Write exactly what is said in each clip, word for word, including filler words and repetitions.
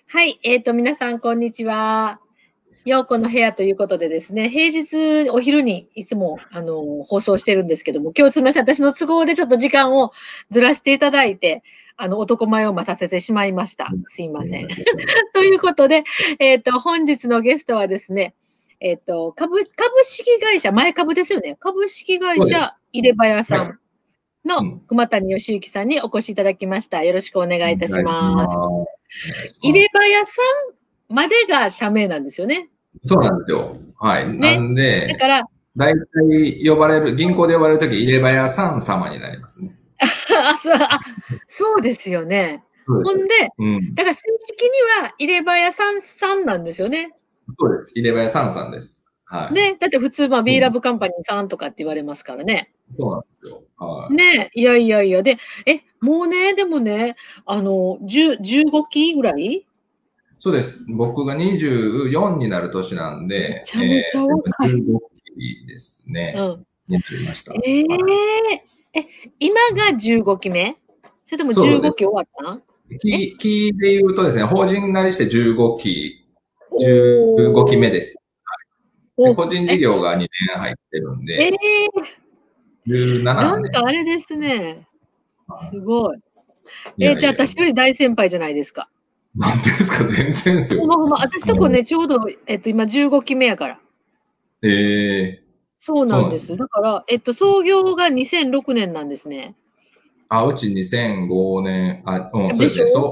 はい、えっと、皆さん、こんにちは。ようこの部屋ということでですね、平日お昼にいつも、あの、放送してるんですけども、今日すみません、私の都合でちょっと時間をずらしていただいて、あの、男前を待たせてしまいました。すいません。ということで、えっと、本日のゲストはですね、えっと、株株式会社、前株ですよね。株式会社入れ歯屋さんの熊谷義之さんにお越しいただきました。よろしくお願いいたします。入れ歯屋さんまでが社名なんですよね。 そうなんですよ。はい。 ね、 なんで、 だから、 大体呼ばれる、銀行で呼ばれるとき、入れ歯屋さん様になりますね。 あ、そう、あ、そうですよね。 そうです。 ほんで、 うん。 だから正式には入れ歯屋さんさんなんですよね。 そうです。入れ歯屋さんさんです。はい。 ね、だって普通、まあ、 うん B ラブカンパニーさんとかって言われますからね。 そうなんですよ。はい。 ね、いやいやいや、で、え、もうね、でもね、あの、じゅう、じゅうごきぐらいそうです。僕がにじゅうよんになる年なんめで、 ちゃめちゃ若い。 じゅうごきですね。 うん。 になりました。 ええはいえ、今がじゅうごきめそれとも15 そうです。 期終わったえ期、期で言うとですね、法人なりしてじゅうごき、じゅうごきめです。でお個人事え、 業がにねん入ってるんえで、 えじゅうなななんねん。 かあれですね。すごい。え、 いやいや、 じゃあ私より大先輩じゃないですか。 なんていうんですか、全然ですよ。 ほんまほんま、私とこね、ちょうど、えっと、今じゅうごきめやから。 ええそうなんです。 そうなんですね。 だから、えっと、創業がにせんろくねんなんですね。 あ、うちにせんごねん、あ、うん、そうですね、 でしょそう、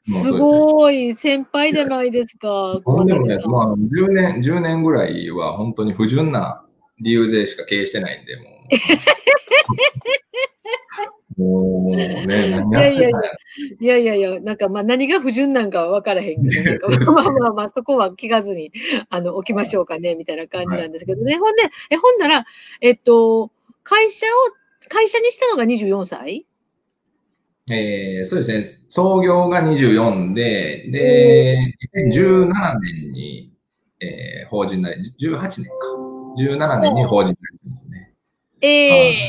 もうすそうです。 ごい先輩じゃないですか、熊ほんでもね、 谷さん。 まあ、じゅうねん、じゅうねんぐらいは本当に不純な理由でしか経営してないんで、もう、もうね、何いやってたんや。 やいやいや、いやいやいや、なんか、ま、何が不純なんかは分からへんけど、なんか、まあまあまあ、そこは聞かずに、あの、置きましょうかね、みたいな感じはい。 なんですけどね。ほんで、え、ほんなら、えっと、会社を会社にしたのがにじゅうよんさい？ えー、そうですね、創業がにじゅうよんで、 おで、 お。 にせんじゅうななねんに、えー、法人なり、じゅうはちねんか。じゅうななねんにほう。 法人になりますね。 ええ、 はい。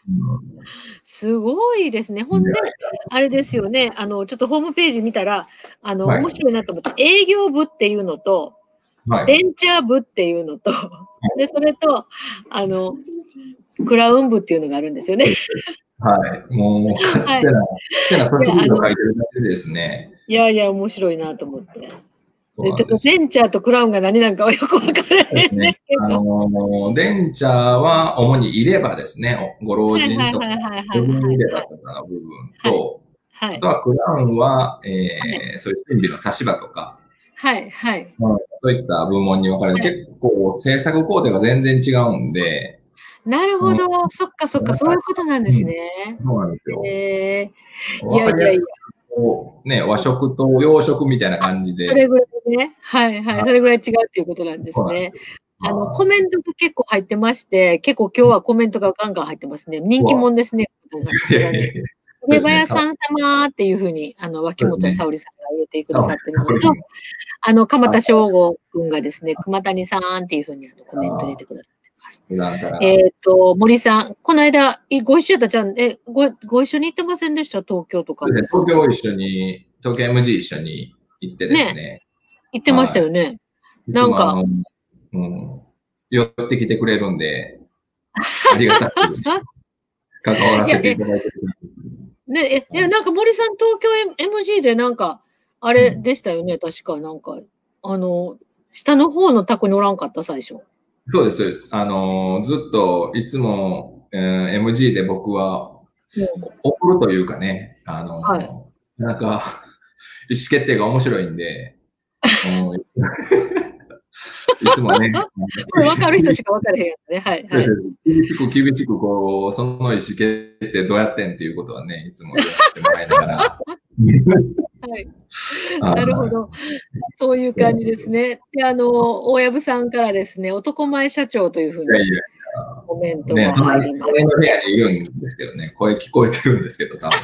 うんすごいですね。ほんで、あれですよね、あの、ちょっとホームページ見たら、あの、 はい。 面白いなと思って、営業部っていうのと、 はい。 ベンチャー部っていうのと、で、それと、あの、クラウン部っていうのがあるんですよね。 はい。もう、勝はい。 手な、勝手な組いや、あ織図を書の、 いてるだけでですね。 いやいや、面白いなと思って。で、 そうなんちょっとですよ。 ベンチャーとクラウンが何なんかはよくわからそうですね。 へんねんけあど。 の、ベンチャーは主に入れ歯ですね。ご老はい人とか、 はいはいはいはい部分入れ歯はいはい。 とかの部分はい。 と、 はい。 あとはクラウンは、 はい。 えー、そういう準備の差し歯とか、 はいはい。 うん、そういった部門に分かれる。 はい。 結構制作工程が全然違うんで、 なるほうん、 ど。そっかそっか、 なんか、 そういうことなんでうん、 すね。 そうなんですよ。 へえ。い分かりやすく、 やいやいや。 こう、ね、和食と洋食みたいなあ、 感じで、 それぐらいね。はいはい。 はい、 それぐらい違うっていうことなんですね。 そうなんですよ。 あの、コはい。 メントが結構入ってまして、結構今日はコメントがガンガン入ってますね。人気うわ、 者ですね、さいやいすがに。 やいや、そう上ですね、さ、 林さん様っていう風に、あの、脇そうですね、 本沙織さんが入れてくだ沙織、 さってるのと、 沙織も、 あの、鎌あ、 田省吾君がですね、熊谷さんっていう風にあのコメント入れあてくださってます。 普段かえら、 っと、森さん、この間、いご一緒だったじゃん、え、ご、ご一緒に行ってませんでした？東京とかそうですね、 森さん。 東京一緒に、東京 エムジー 一緒に行ってですね、 ね、 行ってましたはよね。 い。いつなんか、 もあの、うん、寄ってきてくれるんで、ありがたく関わらいや、 せていえ、 ただいてる。 ね、え、いや、 はい。 なんか森さん、東京 エムジー でなんか、あれうん。 でしたよね、確か、なんか、あの、下の方の宅におらんかった、最初。 そうです、そうです。あのーずっといつも、えー エムジー で僕は、 うん。 送るというかね、あはい。 のーなんか、意思決定が面白いんで、うん、いつもね、 これ分かる人しか分からへんやつね。はいはい。 厳しく厳しくこう、その意思決定どうやってんっていうことはね、いつも言わせてもらいながら。 はい。なるほはど。そういう感じですね。で、あの、大藪さんからですね、男前社長というふうにい。いやいやいコメントや、ね、 が入隣、 ります。 隣の部屋にいるんですけどね、声聞こえてるんですけど、多分。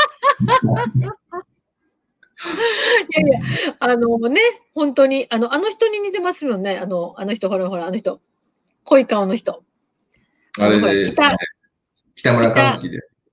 いやいや、あのね、本当に、あの、あの人に似てますよね。あの、あの人、ほらほら、あの人。濃い顔の人。ああの、ほら、 れですね、 北、 北村和北、 樹です。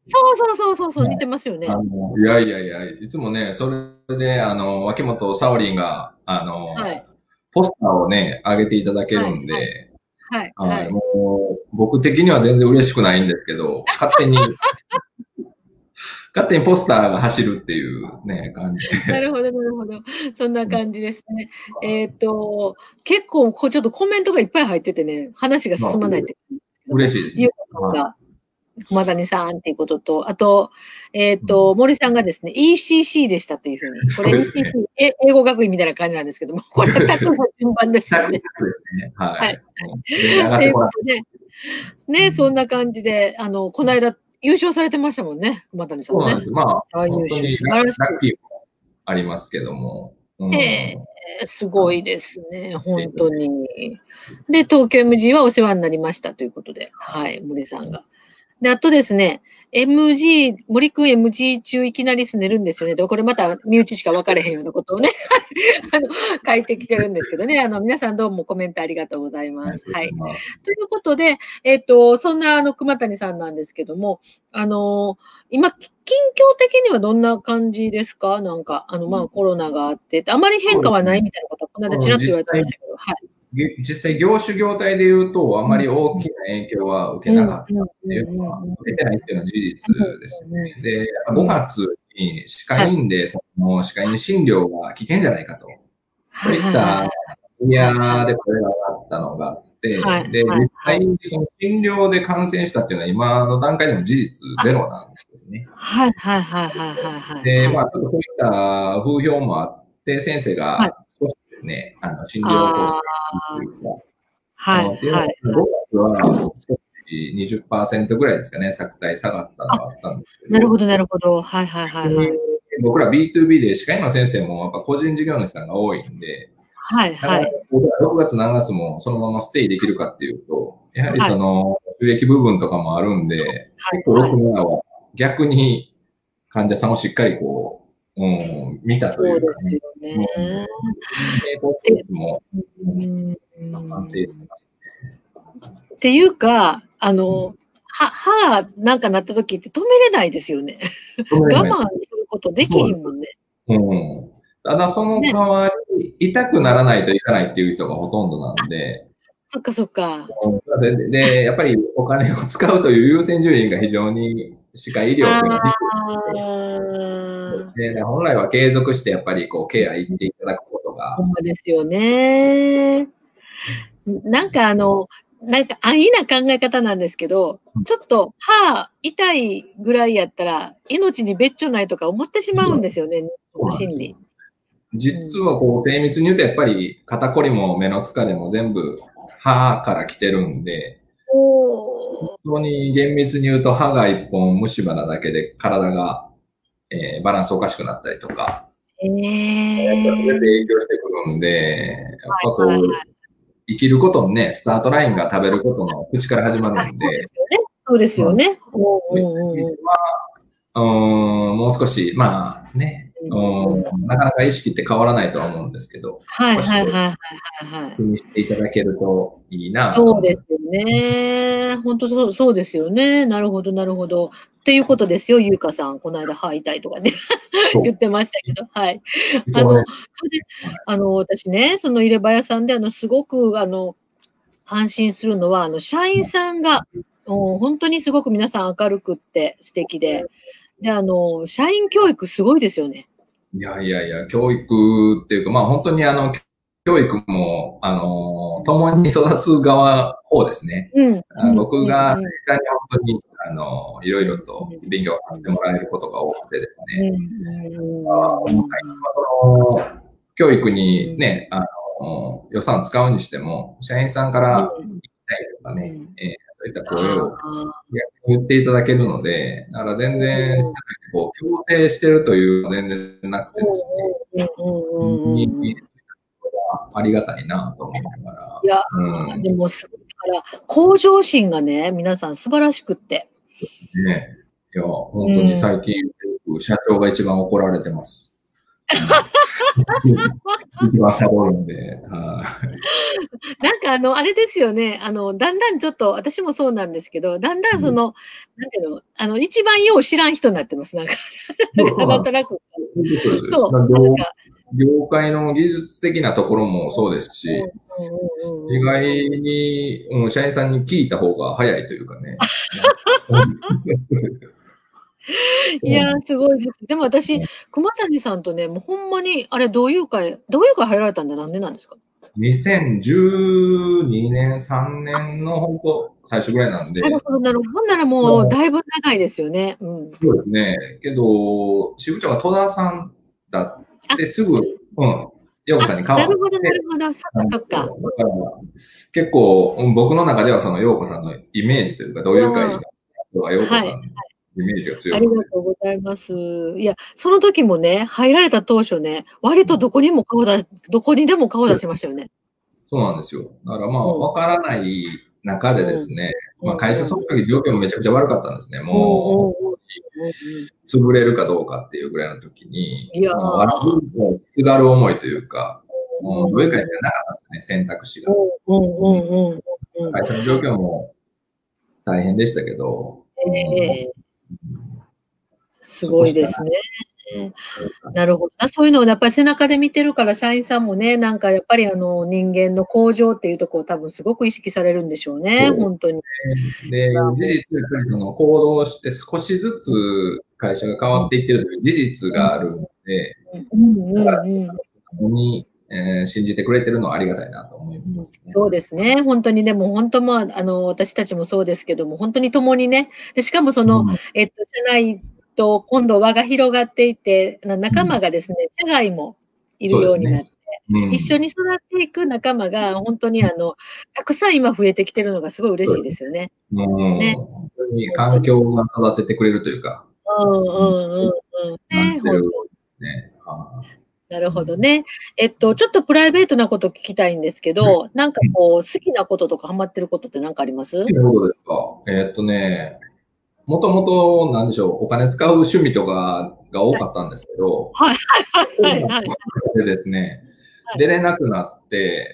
そうそうそうそうそう、 はい似てますよね。 あの、いやいやいや、いつもね、それで、あの、脇本さおりんが、あの、 はい。 ポスターをね、上げていただけるはい、はい、 んで、 はい、 はい、 はい。 もう、僕的には全然嬉しくないんですけど、勝手に、勝手にポスターが走るっていうね、感じで。 なるほど、なるほど。そんな感じですね。えっと、結構、こう、ちょっとコメントがいっぱい入っててね、話がまあ、 進まないって言うんですけども、 嬉しいですね。 ゆうこさんはが、駒谷さんっていうことと、あと、えっい。うん、 と、森さんがですね、イーシーシー でしたというふうに、これそうですね。 イーシーシー、え英語学院みたいな感じなんですけども、これはタクの順番ですタクよね。 ですね。ははい。 い。うん、全然上がというってこない。 ことで、ね、そんうんな感じで、あの、この間優勝されてましたもんね、駒谷さんね。 そうなんです。まあ、 最優秀、 本当に素晴らしラッキーもありますけども、うい。 ん。 ええ、すごいですね、ほんとはい。 に。で、東京 エムジー はお世話になりましたということで、はい、森さんが。で、あとですね、エムジー、森くん エムジー 中いきなりすねるんですよね。で、これまた身内しか分かれへんようなことをね、あの、書いてきてるんですけどね。あの、皆さんどうもコメントありがとうございます。 ありがとうはい。 ございます。 ということで、えっと、そんなあの、熊谷さんなんですけども、あの、今、近況的にはどんな感じですか？なんか、あの、まあ、コロナがあって、あまり変化はないそうですね。 みたいなことは、この間ちうん、 らっと言わ実際、 れてましたけど、はい。 げ実際業種業態で言うと、あうん、 まり大きな影響は受うん、うん、 けなかったっうん、 ていうのは、 うん、うん。 受けてないっていうのは事実ですうん、 ね。で、 うん、うん。 ごがつに歯科はい。 医院で、その歯科医院診療が危険じゃないかと。そうはいいったはいはいはい。 分はいはい。 野で声が上がったのがあって、 はいで、実際はいはい。 にその診療で感染したっていうのは今の段階でも事実あ、 ゼロなんですね。 はいはいはいはいはいはいで、 はい。 まあ、ちょっとそういった風評もあって、先生はい。 が少しですね、あの、診療をこう、 あステージというか、 あ、はいあのっていうのが、 はいはい。 ごがつは少しにじゅっパーセントぐらいですかね、作体下がったのあ、 があったんですけど、 なるほどなるほど。はいはいはい逆にはい。 僕ら ビーツービー で歯科医の先生もやっぱ個人事業主さんが多いんで、なかなかはいはい。 僕らろくがつ、しちがつもそのままステイできるかっていうと、やはりはい。 その収益部分とかもあるんで、結構はいはい。 ろく、ななは逆に患者さんをしっかりこう、うん、見たとそういうかね、 ですよね。 うん、並行で、 も、 ううん、 ー安定してん。 ますっていうか、あね。 の、は歯なんかなった時って止めれないですよね。 止めれない。 我慢することできそうです。 ひんもんね。 うん。ただそのね。 代わり、痛くうん。 ならないといかないっていう人がほとんどなんで、 そっかそっか。 で、で、やっぱりお金を使うという優先順位が非常に歯科医療っていうのは低いのああ。 で、で本来は継続してやっぱりこうケア行っていただくことが、 ほんまですよね。なんかあの、なんか安易な考え方なんですけど、ちょっと歯痛いぐらいやったら、命に別状ないとか思ってしまうんですよね、そそうなんですよ。 の心理。うん。 実はこう精密に言うとやっぱり肩こりも目の疲れも全部歯から来てるんで、 お本お。 当に厳密に言うと歯が一本虫歯なだけで体が、えーバランスおかしくなったりとか、 え全然影え。 響してくるんで、やっぱはいはいこう、生きることのね、スタートラインが食べることの口から始まあ、 るんで、 そうですよね。そうですまあ、 よね。うんそういったうんうんうん。 意味では、うーん、もう少し、まあね、ううんうん。 ーん、なかなか意識って変わらないとは思うんですけど、 はい少しこう、 はいはいはいはいはい。 気にしていただけるといいなと思います。 そうですよね。ほんとそうそうですよね。なるほどなるほど。っていうことですよ、ゆうかさん。この間歯痛いとかねそ言ってましたけど、はい。 う。 あの、 人はね、 それで、 はい、 あの、私ね、その入れ歯屋さんで、あの、すごく、あの、感心するのは、あの、社員さんが、もうほんとにすごく皆さん明るくって素敵で、で、あの、社員教育すごいですよね。 いやいやいや、教育っていうか、まあ本当にあの、教育も、あの、共に育つ側方ですね。 うん、うんあうん僕がうん。 実際に本当に、あの、いろいろとうん勉強させてもらえることが多くてですね。 うんうんうんうんうんその教育うん。 にね、あの、予算使うにしても、社員さんからうん行きたいとかね、 うん。 えーそういった声あをあ。 逆に言っていただけるので、だから全然、 うん。 こう、強制してるというのは全然なくてですね、 うんうんうんう本当にんうんうん。 ありがたいなと思いながら、 いや、 うん、 でもすごいから、向上心がね、皆さん素晴らしくって。 ね、いや、 う本当にん。 最近、社長が一番怒られてます。 一番サボるんで、はい。 なんかあの、あれですよね。あの、だんだんちょっと、私もそうなんですけど、だんだんその、なんていうの、あの、一番よう知らん人になってます。なんか、なんとなく。そう。なんか業界の技術的なところもそうですし、意外に、うん、社員さんに聞いた方が早いというかね。 いやー、すごいです。でも私、熊谷さんとね、もうほんまに、あれ、同友会、同友会入られたんでなんでなんですか？ にせんじゅうにねん、さんねんの本当最初ぐらいなんで。 なるほど、なるほど。ほんならもう、だいぶ長いですよね。うん。 そうですね。けど、支部長が戸田さんだってすぐ、うん、ヨ子さんに変わって。 なるほど、なるほど。そっか、そっか。だから結構、僕の中ではそのヨ子さんのイメージというか、どういう会の人がヨ子さんのイメージが強い、 ありがとうございます。いや、その時もね、入られた当初ね、割とどこにも顔出し、どこにでも顔出しましたよね。 そうなんですよ。だからまあ、わからない中でですね、まあ会社その時状況もめちゃくちゃ悪かったんですね。もう、潰れるかどうかっていうぐらいの時に、 いやー、 悪くすがる思いというか、もうどういう会社じゃなかったんですね、選択肢が。会社の状況も大変でしたけど、 えー、すごいですね。なるほど。そういうのをやっぱり背中で見てるから、社員さんもね、なんかやっぱりあの人間の向上っていうところを多分すごく意識されるんでしょうね、本当に。 で、事実、その行動して少しずつ会社が変わっていってるという事実があるので、だから、に、えー、信じてくれてるのはありがたいなと思います、 ね。そうですね。本当にでも本当まあ、あの、私たちもそうですけども、本当に共にね、でしかもその、うん、えっと、社内と今度輪が広がっていて、仲間がですね、社外もいるようになって、うん、一緒に育っていく仲間が本当にあの、たくさん今増えてきてるのがすごい嬉しいですよね。 うん、ね。本当に環境が育ててくれるというか。 うんうんうんうん。ね、本当に。ね。なるほどね。えっと、ちょっとプライベートなこと聞きたいんですけど、うん、なんかこう、好きなこととかハマってることって何かあります？ 好きなことですか？えー、っとね、もともと、なんでしょう、お金使う趣味とかが多かったんですけど、 はいはいはいはい、はい。 でですね、出れなくなって、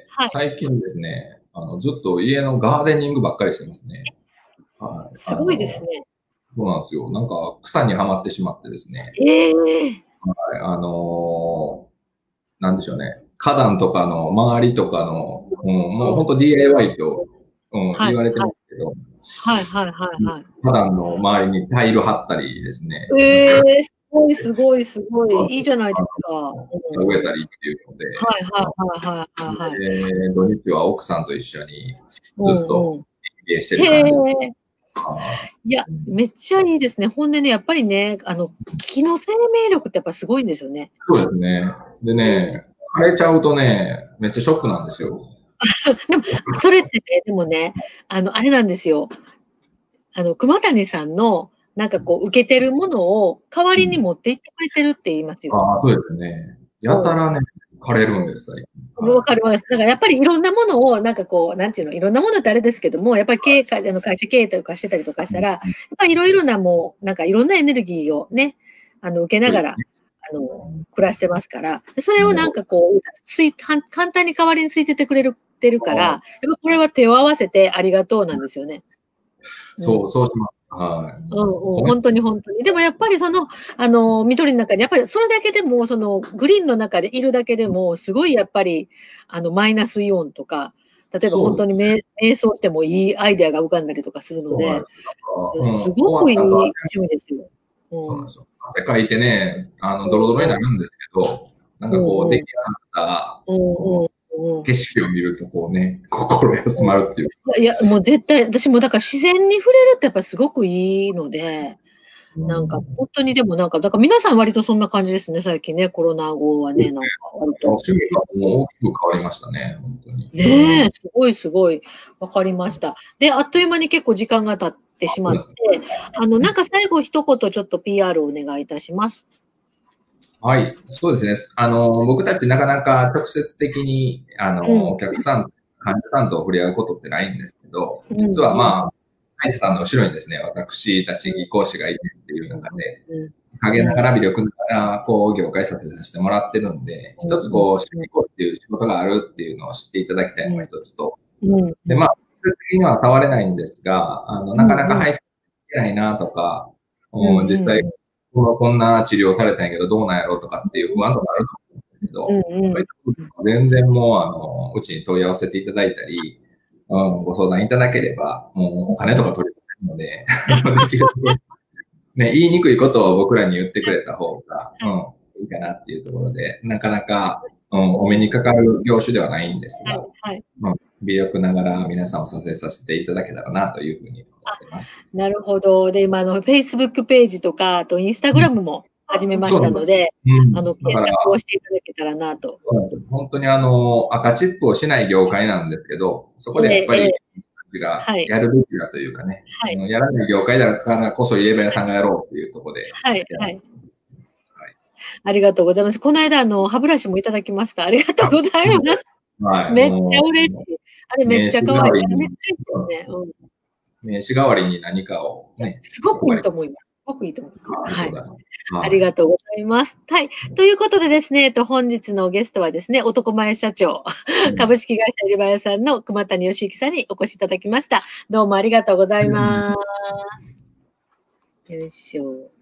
はい、最近ですね、あの、ずっと家のガーデニングばっかりしてますね。 はい、すごいですね。 そうなんですよ。なんか草にはまってしまってですね。 ええー。 はい、あのー、なんでしょうね。花壇とかの周りとかの、うん、もう本当 ディーアイワイ と、うん、はい、言われてますけど。 はいはいはいはい。 花壇の周りにタイル張ったりですね。 ええー、すごいすごいすごい。いいじゃないですか。 植えたりっていうので。 はいはいはいはいはい。 で、土日は奥さんと一緒にずっと園芸してる感じ。 へいや、めっちゃいいですね。ほんでね、やっぱりね、あの、木の生命力ってやっぱすごいんですよね。 そうですね。でね、枯れちゃうとね、めっちゃショックなんですよ。 でも、それってね、でもね、あの、あれなんですよ。あの、熊谷さんの、なんかこう、受けてるものを代わりに持っていってくれてるって言いますよ。 ああ、そうですね。やたらね、枯れるんです、最近。わかります。だからやっぱりいろんなものを、なんかこう、なんていうの、いろんなものってあれですけども、やっぱり経営、あの会社経営とかしてたりとかしたら、やっぱりいろいろなもう、なんかいろんなエネルギーをね、あの、受けながら、あの、暮らしてますから、それをなんかこう、つい、簡単に代わりについててくれる、てるから、やっぱこれは手を合わせてありがとうなんですよね。 そう、そうします。はい。 うんうん、本当に本当に。でもやっぱりその、あの、緑の中に、やっぱりそれだけでも、その、グリーンの中でいるだけでも、すごいやっぱり、あの、マイナスイオンとか、例えば本当に瞑想してもいいアイデアが浮かんだりとかするので、すごくいい趣味ですよ。 そうなんですよ。汗かいてね、あの、ドロドロになるんですけど、なんかこう、出来上がった、景色を見るとこうね、心休まるっていう。 いや、もう絶対、私もだから自然に触れるってやっぱすごくいいので、なんか本当にでもなんか、だから皆さん割とそんな感じですね、最近ね、コロナ後はね、なんか割と。 趣味がもう大きく変わりましたね、本当に。 ねえ、すごいすごい、わかりました。で、あっという間に結構時間が経ってしまって、あの、なんか最後一言ちょっと ピーアール をお願いいたします。 はい、そうですね。あの、僕たちなかなか直接的に、あの、うん、お客さん、患者さんと触れ合うことってないんですけど、実はまあ、歯医者さんの後ろにですね、私たち技工士がいるっていう中で、 陰ながら微力ながら、こう、業界させてもらってるんで、一つこう、仕事っていう仕事があるっていうのを知っていただきたいのが一つと、で、まあ、実際には触れないんですが、あの、なかなか配信できないなとか、うん、実際、こんな治療されたんやけど、どうなんやろうとかっていう不安とかあると思うんですけど、そういったこと全然もう、あの、うちに問い合わせていただいたり、うん、ご相談いただければ、もうお金とか取りませんので、できるね、言いにくいことを僕らに言ってくれた方が、うん、いいかなっていうところで、なかなか、うん、お目にかかる業種ではないんですが、はい、うん、微力ながら皆さんを支えさせていただけたらなというふうに思ってます。 なるほど。で、今、あの、Facebook ページとか、あと、インスタグラムも始めましたので、うん、あの、検索をしていただけたらなと。 本当にあの、赤チップをしない業界なんですけど、そこでやっぱり、えーえーがやるべきだというかね、はい、やらない業界だからこそ入れ歯屋さんがやろうっていうところで。 はい、はい。ありがとうございます。この間、あの、歯ブラシもいただきました。ありがとうございます。はい、めっちゃ嬉しい。あれめっちゃ可愛い。めっちゃいいですね。うん、 名刺代わりに何かをね。 すごくいいと思います。すごくいいと思います。はい。ありがとうございます。はい。ということでですね、本日のゲストはですね、男前社長、株式会社入歯屋さんの熊谷義之さんにお越しいただきました。どうもありがとうございます。よいしょ。